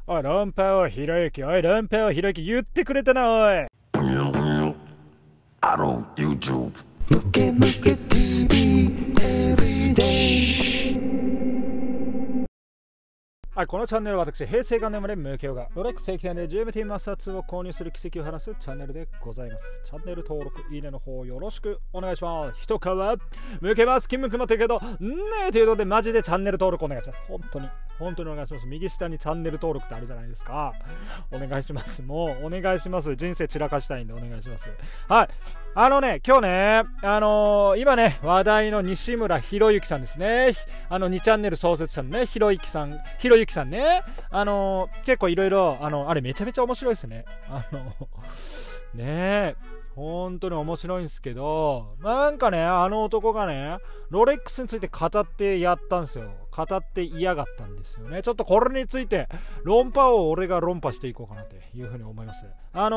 おい、論破王ひろゆき、おい、論破王ひろゆき言ってくれたな、おい。 YouTube。 はい、このチャンネルは私、平成元年まで無形がロレックス正規店で GMT マスター2を購入する奇跡を話すチャンネルでございます。チャンネル登録、いいねの方よろしくお願いします。一皮むけます。金むくまってるけど、ねえということでマジでチャンネル登録お願いします。本当にお願いします。右下にチャンネル登録ってあるじゃないですか。お願いします。もうお願いします。人生散らかしたいんでお願いします。はい。今日ね、今ね、話題の西村博之さんですね。2チャンネル創設者のね、博之さんね。結構いろいろ、あれめちゃめちゃ面白いですね。ねえ、本当に面白いんですけど、なんかね、あの男がね、ロレックスについて語ってやったんですよ。語って嫌がったんですよね。ちょっとこれについて、論破を俺が論破していこうかなというふうに思います。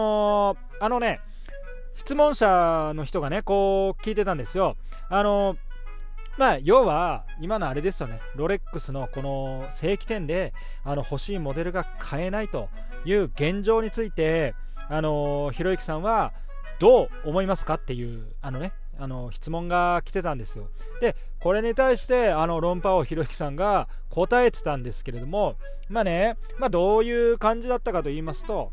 質問者の人がね、こう聞いてたんですよ。要は今のあれですよね。ロレックスのこの正規店で欲しいモデルが買えないという現状についてひろゆきさんはどう思いますかっていう質問が来てたんですよ。でこれに対して論破王ひろゆきさんが答えてたんですけれども、どういう感じだったかと言いますと、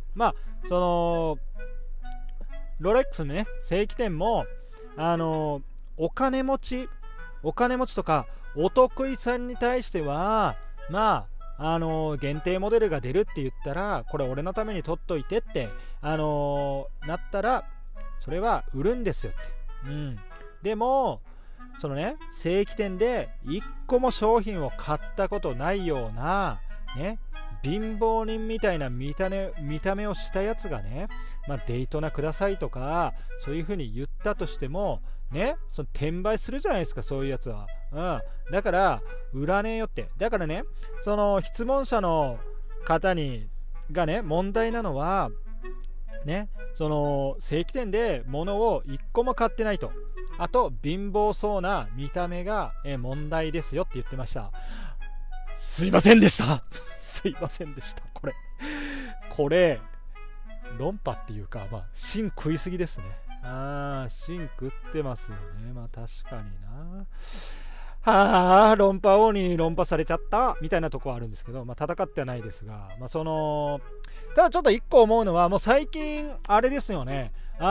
ロレックスのね正規店もお金持ちとかお得意さんに対しては限定モデルが出るって言ったらこれ俺のために取っといてってなったらそれは売るんですよって、でもそのね正規店で1個も商品を買ったことないようなね貧乏人みたいな見た目をしたやつがね、デイトナくださいとかそういう風に言ったとしてもね、その転売するじゃないですか、そういうやつは。だから売らねえよって。だからね、その質問者の方がね問題なのはね、その正規店で物を1個も買ってないと、あと貧乏そうな見た目が問題ですよって言ってました。すいませんでしたすいませんでした。これ論破っていうか芯食いすぎですね。芯食ってますよね。確かにな。論破王に論破されちゃったみたいなとこはあるんですけど、戦ってはないですが、ただちょっと一個思うのはもう最近あれですよね。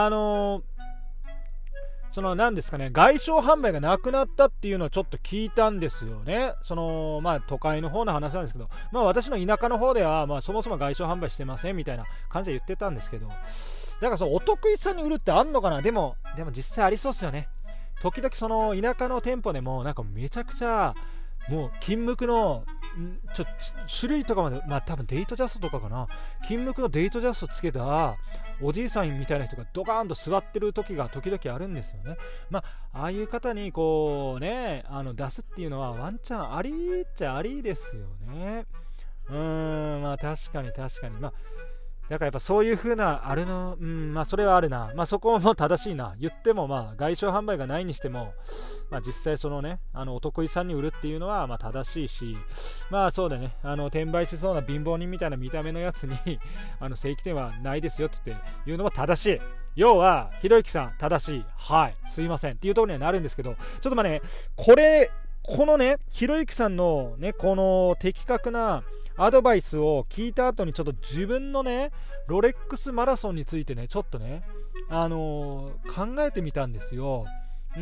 何ですかね、外商販売がなくなったっていうのをちょっと聞いたんですよね。都会の方の話なんですけど、私の田舎の方ではそもそも外商販売してませんみたいな感じで言ってたんですけど、だからお得意さんに売るってあんのかな。でも実際ありそうっすよね。時々その田舎の店舗でもなんかめちゃくちゃもう金無垢の種類とかまで多分デイトジャストとかかな、金無垢のデイトジャストつけたおじいさんみたいな人がドカーンと座ってる時が時々あるんですよね。ああいう方にこうね出すっていうのはワンチャンありっちゃありですよね。確かにだからやっぱそういう風なあれのそれはあるな。そこも正しいな。言っても外商販売がないにしても実際そのねお得意さんに売るっていうのは正しいし、そうだね、転売しそうな貧乏人みたいな見た目のやつに正規店はないですよっていうのも正しい。要はひろゆきさん正しい、すいませんっていうところにはなるんですけど、ちょっとこのねひろゆきさんのねこの的確なアドバイスを聞いた後にちょっと自分のねロレックスマラソンについてねちょっとね考えてみたんですよ。ち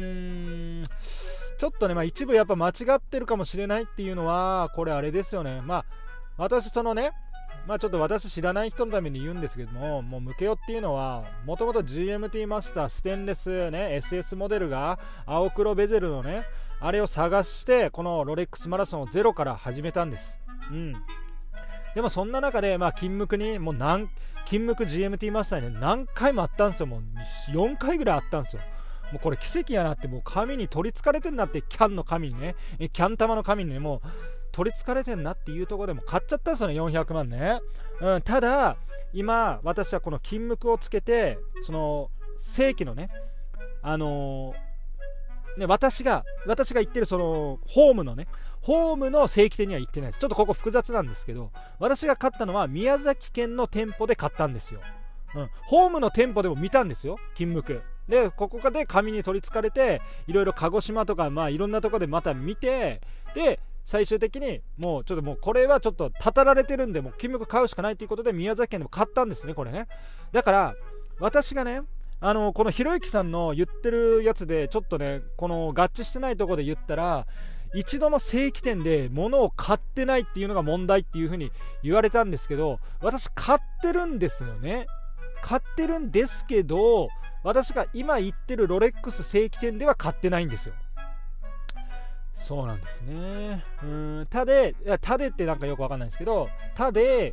ょっとね一部やっぱ間違ってるかもしれないっていうのはこれあれですよね。私ちょっと私知らない人のために言うんですけども、もうムケオっていうのはもともと GMT マスターステンレスね SS モデルが青黒ベゼルのねあれを探してこのロレックスマラソンをゼロから始めたんです。でもそんな中で金無垢に金無垢 GMT マスターに何回もあったんですよ。もう4回ぐらいあったんですよ。もうこれ奇跡やなって、もう紙に取りつかれてんなって、キャンの紙にねキャン玉の紙にねもう取りつかれてんなっていうところでも買っちゃったんですよね、400万ね。ただ今私はこの金無垢をつけてその正規のねね、私が行ってるそのホームの正規店には行ってないです。ちょっとここ複雑なんですけど、私が買ったのは宮崎県の店舗で買ったんですよ。ホームの店舗でも見たんですよ、金無垢で。ここで紙に取りつかれて、いろいろ鹿児島とか、いろんなところでまた見て、で最終的にもうこれはちょっとたたられてるんで、もう金無垢買うしかないということで宮崎県でも買ったんですね、これね。だから私がね、このひろゆきさんの言ってるやつでちょっとね、この合致してないところで言ったら、一度も正規店で物を買ってないっていうのが問題っていう風に言われたんですけど、私買ってるんですよね。買ってるんですけど、私が今言ってるロレックス正規店では買ってないんですよ。そうなんですね。他でってなんかよくわかんないんですけど、他で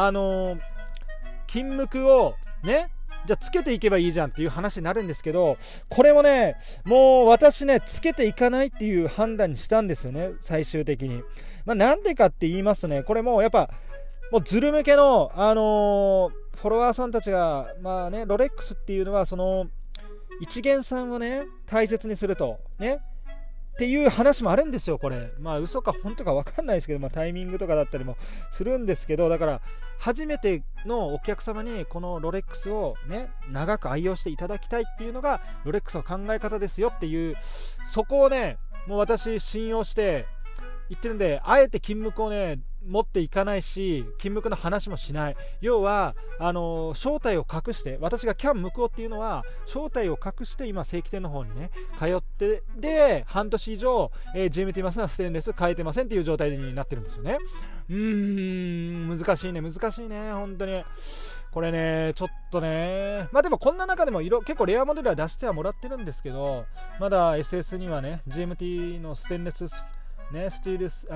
金無垢をね、じゃあつけていけばいいじゃんっていう話になるんですけど、これもね、もう私ね、つけていかないっていう判断にしたんですよね、最終的に。なんでかって言いますね、これもやっぱもうズル向けのフォロワーさんたちがロレックスっていうのはその一元さんをね大切にするとねっていう話もあるんですよ。これ嘘か本当か分かんないですけど、タイミングとかだったりもするんですけど、だから初めてのお客様にこのロレックスをね長く愛用していただきたいっていうのがロレックスの考え方ですよっていう、そこをねもう私信用して言ってるんで、あえて金無垢をね持っていかないし、金無垢の話もしない。要は正体を隠して、私がキャン無垢っていうのは正体を隠して今正規店の方にね通って、で半年以上、GMT マスナーステンレス変えてませんっていう状態になってるんですよね。難しいね本当にこれね、ちょっとね、でもこんな中でも結構レアモデルは出してはもらってるんですけど、まだ SS にはね GMT のステンレスね、スティールス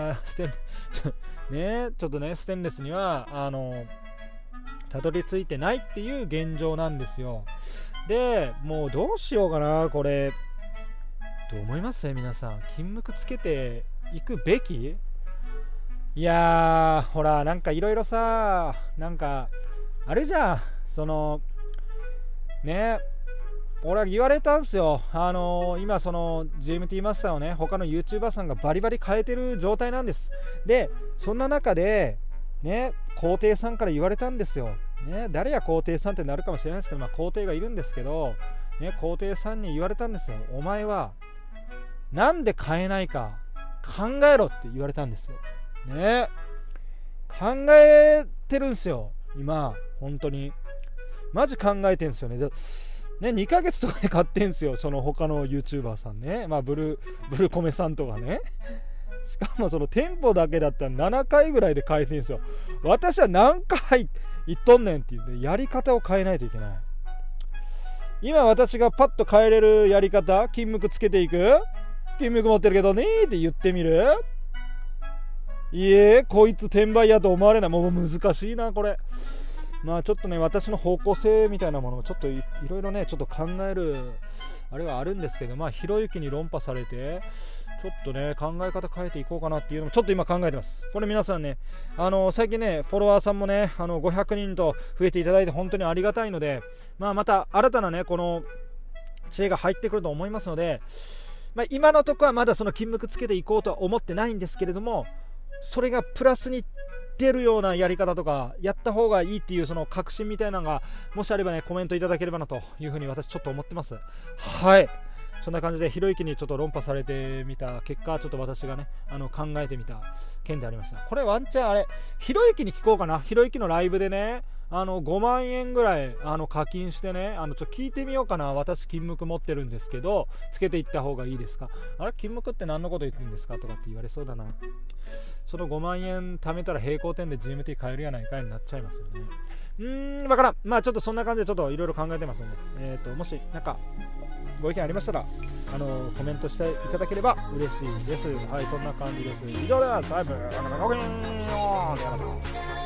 ちょっとねステンレスにはたどり着いてないっていう現状なんですよ。でもうどうしようかな、これどう思います皆さん。金無垢つけていくべき？いやーほらなんかいろいろさ、なんかあれじゃん、そのね、俺は言われたんですよ。今その GMT マスターをね他の YouTuber さんがバリバリ変えてる状態なんです。でそんな中でね、皇帝さんから言われたんですよ、ね、誰や皇帝さんってなるかもしれないですけど、皇帝がいるんですけど、ね、皇帝さんに言われたんですよ。お前はなんで変えないか考えろって言われたんですよね。考えてるんですよ今、本当にマジ考えてるんですよね。2ヶ月とかで買ってんすよ、その他の YouTuber さんね。ブルコメさんとかね。しかもその店舗だけだったら7回ぐらいで変えてんすよ。私は何回言っとんねんっていうんで、やり方を変えないといけない。今私がパッと変えれるやり方、金無垢つけていく？金無垢持ってるけどねーって言ってみる？いえ、こいつ転売やと思われない。もう難しいなこれ。ちょっとね、私の方向性みたいなものをちょっといろいろねちょっと考えるあれはあるんですけど、ひろゆきに論破されてちょっとね考え方変えていこうかなっていうのもちょっと今考えてます。これ皆さんね、最近ねフォロワーさんもね500人と増えていただいて本当にありがたいので、また新たなねこの知恵が入ってくると思いますので、今のところはまだその金無垢つけていこうとは思ってないんですけれども、それがプラスに出るようなやり方とかやった方がいいっていうその確信みたいなのがもしあればねコメントいただければなというふうに私ちょっと思ってます。はい、そんな感じでひろゆきにちょっと論破されてみた結果、ちょっと私がね考えてみた件でありました。これワンチャンあれひろゆきに聞こうかな。ひろゆきのライブでね5万円ぐらい課金してねちょっと聞いてみようかな。私金無垢持ってるんですけどつけていった方がいいですか？あれ金無垢って何のこと言ってるんですかとかって言われそうだな。その5万円貯めたら平行点で GMT 買えるやないかいになっちゃいますよね。わからん。ちょっとそんな感じでちょっといろいろ考えてますので、もしなんかご意見ありましたらコメントしていただければ嬉しいです。はい、そんな感じです。以上です。はい、ブー